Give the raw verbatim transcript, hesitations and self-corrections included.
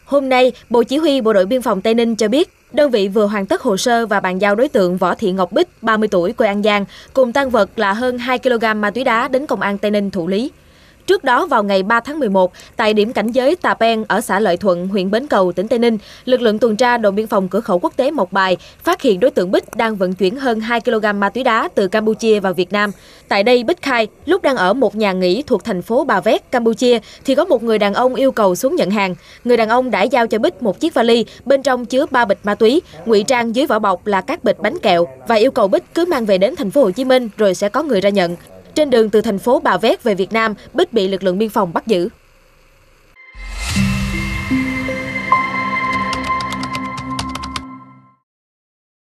Hôm nay, Bộ Chỉ huy Bộ đội Biên phòng Tây Ninh cho biết, đơn vị vừa hoàn tất hồ sơ và bàn giao đối tượng Võ Thị Ngọc Bích, ba mươi tuổi, quê An Giang, cùng tang vật là hơn hai ki lô gam ma túy đá đến Công an Tây Ninh thụ lý. Trước đó, vào ngày ba tháng mười một, tại điểm cảnh giới Tà Pen ở xã Lợi Thuận, huyện Bến Cầu, tỉnh Tây Ninh, lực lượng tuần tra đồn biên phòng cửa khẩu quốc tế Mộc Bài phát hiện đối tượng Bích đang vận chuyển hơn hai ki lô gam ma túy đá từ Campuchia vào Việt Nam. Tại đây, Bích khai, lúc đang ở một nhà nghỉ thuộc thành phố Bà Vét, Campuchia, thì có một người đàn ông yêu cầu xuống nhận hàng. Người đàn ông đã giao cho Bích một chiếc vali, bên trong chứa ba bịch ma túy, ngụy trang dưới vỏ bọc là các bịch bánh kẹo và yêu cầu Bích cứ mang về đến thành phố Hồ Chí Minh rồi sẽ có người ra nhận. Trên đường từ thành phố Bà Vét về Việt Nam, Bích bị lực lượng biên phòng bắt giữ.